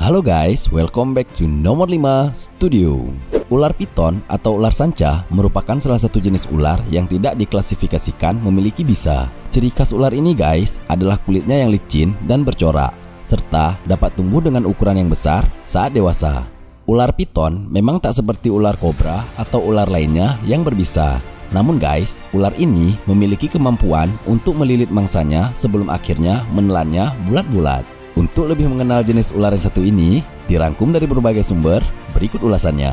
Halo guys, welcome back to nomor 5 Studio. Ular piton atau ular sanca merupakan salah satu jenis ular yang tidak diklasifikasikan memiliki bisa. Ciri khas ular ini guys adalah kulitnya yang licin dan bercorak, serta dapat tumbuh dengan ukuran yang besar saat dewasa. Ular piton memang tak seperti ular kobra atau ular lainnya yang berbisa. Namun guys, ular ini memiliki kemampuan untuk melilit mangsanya sebelum akhirnya menelannya bulat-bulat. Untuk lebih mengenal jenis ular yang satu ini, dirangkum dari berbagai sumber, berikut ulasannya.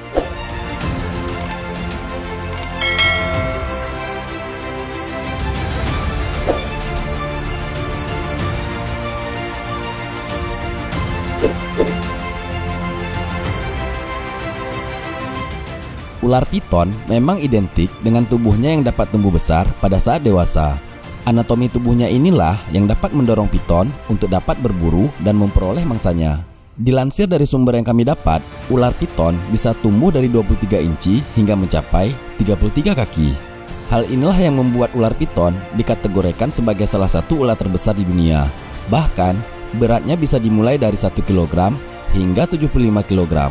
Ular piton memang identik dengan tubuhnya yang dapat tumbuh besar pada saat dewasa. Anatomi tubuhnya inilah yang dapat mendorong piton untuk dapat berburu dan memperoleh mangsanya. Dilansir dari sumber yang kami dapat, ular piton bisa tumbuh dari 23 inci hingga mencapai 33 kaki. Hal inilah yang membuat ular piton dikategorikan sebagai salah satu ular terbesar di dunia. Bahkan, beratnya bisa dimulai dari 1 kg hingga 75 kg.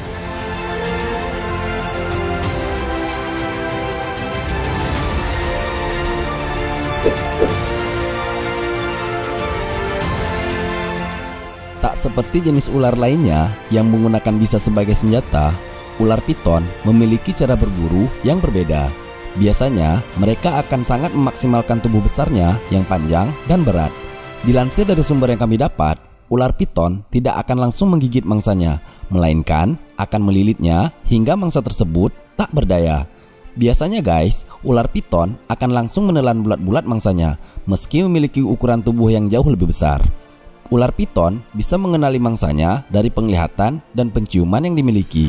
Tak seperti jenis ular lainnya yang menggunakan bisa sebagai senjata, ular piton memiliki cara berburu yang berbeda. Biasanya, mereka akan sangat memaksimalkan tubuh besarnya yang panjang dan berat. Dilansir dari sumber yang kami dapat, ular piton tidak akan langsung menggigit mangsanya, melainkan akan melilitnya hingga mangsa tersebut tak berdaya. Biasanya guys, ular piton akan langsung menelan bulat-bulat mangsanya, meski memiliki ukuran tubuh yang jauh lebih besar. Ular piton bisa mengenali mangsanya dari penglihatan dan penciuman yang dimiliki.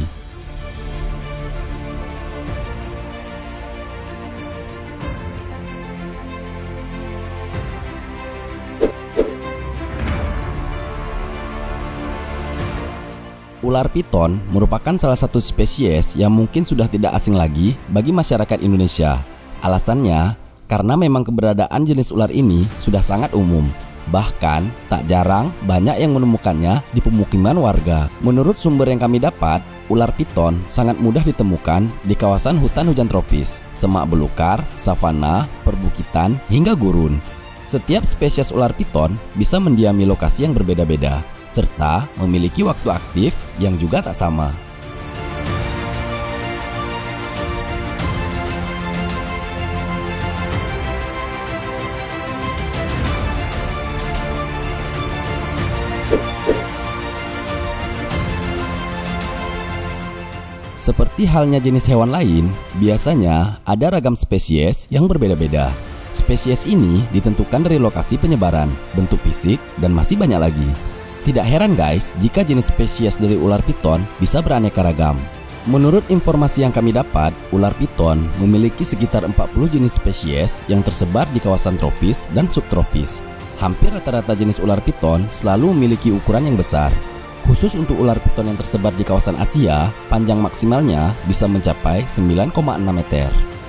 Ular piton merupakan salah satu spesies yang mungkin sudah tidak asing lagi bagi masyarakat Indonesia. Alasannya, karena memang keberadaan jenis ular ini sudah sangat umum. Bahkan, tak jarang banyak yang menemukannya di pemukiman warga. Menurut sumber yang kami dapat, ular piton sangat mudah ditemukan di kawasan hutan hujan tropis, semak belukar, savana, perbukitan, hingga gurun. Setiap spesies ular piton bisa mendiami lokasi yang berbeda-beda, serta memiliki waktu aktif yang juga tak sama. Seperti halnya jenis hewan lain, biasanya ada ragam spesies yang berbeda-beda. Spesies ini ditentukan dari lokasi penyebaran, bentuk fisik, dan masih banyak lagi. Tidak heran guys jika jenis spesies dari ular piton bisa beraneka ragam. Menurut informasi yang kami dapat, ular piton memiliki sekitar 40 jenis spesies yang tersebar di kawasan tropis dan subtropis. Hampir rata-rata jenis ular piton selalu memiliki ukuran yang besar. Khusus untuk ular piton yang tersebar di kawasan Asia, panjang maksimalnya bisa mencapai 9,6 meter.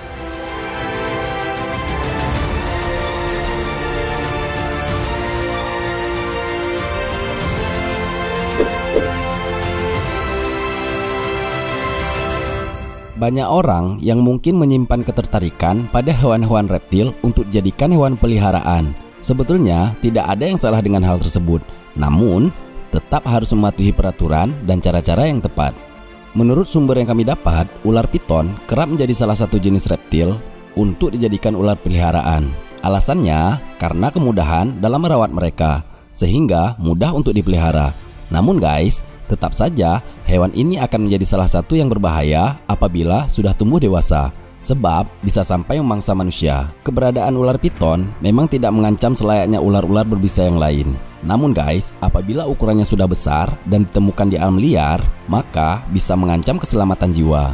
Banyak orang yang mungkin menyimpan ketertarikan pada hewan-hewan reptil untuk dijadikan hewan peliharaan. Sebetulnya tidak ada yang salah dengan hal tersebut. Namun, tetap harus mematuhi peraturan dan cara-cara yang tepat. Menurut sumber yang kami dapat, ular piton kerap menjadi salah satu jenis reptil untuk dijadikan ular peliharaan. Alasannya karena kemudahan dalam merawat mereka, sehingga mudah untuk dipelihara. Namun guys, tetap saja hewan ini akan menjadi salah satu yang berbahaya apabila sudah tumbuh dewasa, sebab bisa sampai memangsa manusia. Keberadaan ular piton memang tidak mengancam selayaknya ular-ular berbisa yang lain. Namun guys, apabila ukurannya sudah besar dan ditemukan di alam liar, maka bisa mengancam keselamatan jiwa.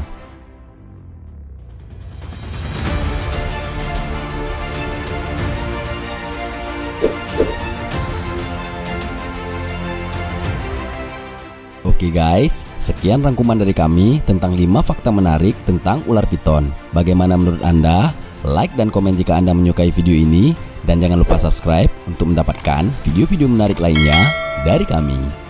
Oke guys, sekian rangkuman dari kami tentang 5 fakta menarik tentang ular piton. Bagaimana menurut Anda? Like dan komen jika Anda menyukai video ini. Dan jangan lupa subscribe untuk mendapatkan video-video menarik lainnya dari kami.